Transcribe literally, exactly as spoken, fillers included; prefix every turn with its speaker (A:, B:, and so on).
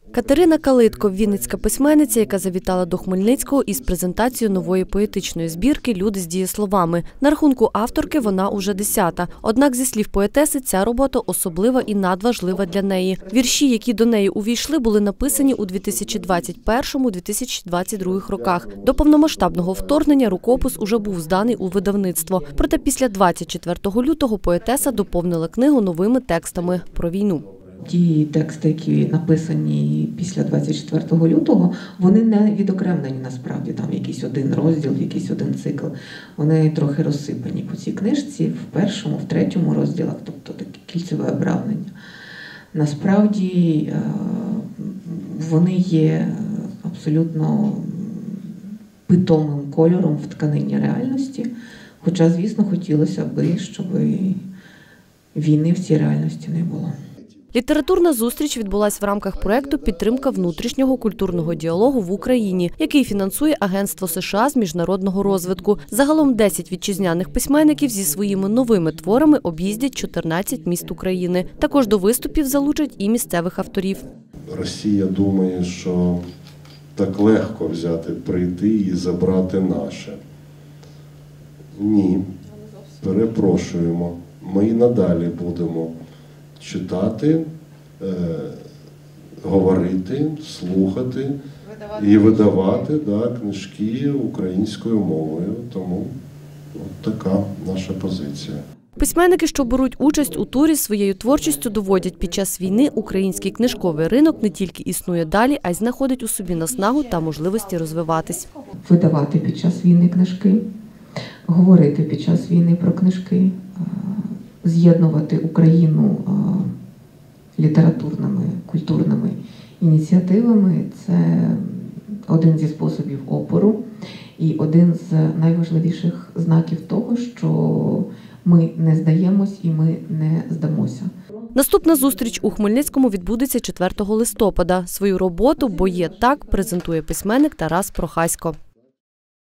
A: Катерина Калитко – вінницька письменниця, яка завітала до Хмельницького із презентацією нової поетичної збірки «Люди з дієсловами». На рахунку авторки вона уже десята. Однак, зі слів поетеси, ця робота особлива і надважлива для неї. Вірші, які до неї увійшли, були написані у дві тисячі двадцять першому - дві тисячі двадцять другому роках. До повномасштабного вторгнення рукопис уже був зданий у видавництво. Проте після двадцять четвертого лютого поетеса доповнила книгу новими текстами про війну.
B: Ті тексти, які написані після двадцять четвертого лютого, вони не відокремлені насправді, там якийсь один розділ, якийсь один цикл. Вони трохи розсипані по цій книжці, в першому, в третьому розділах, тобто таке кільцеве обравлення. Насправді вони є абсолютно питомим кольором в тканині реальності, хоча, звісно, хотілося б, щоб війни в цій реальності не було.
A: Літературна зустріч відбулась в рамках проєкту «Підтримка внутрішнього культурного діалогу в Україні», який фінансує Агентство США з міжнародного розвитку. Загалом десять вітчизняних письменників зі своїми новими творами об'їздять чотирнадцять міст України. Також до виступів залучать і місцевих авторів.
C: Росія думає, що так легко взяти, прийти і забрати наше. Ні, перепрошуємо, ми і надалі будемо читати, е, говорити, слухати видавати і видавати да, книжки українською мовою. Тому от така наша позиція.
A: Письменники, що беруть участь у турі, своєю творчістю доводять, під час війни український книжковий ринок не тільки існує далі, а й знаходить у собі наснагу та можливості розвиватись.
B: Видавати під час війни книжки, говорити під час війни про книжки, з'єднувати Україну літературними, культурними ініціативами – це один зі способів опору і один з найважливіших знаків того, що ми не здаємось і ми не здамося.
A: Наступна зустріч у Хмельницькому відбудеться четвертого листопада. Свою роботу «Бо є так» презентує письменник Тарас Прохасько.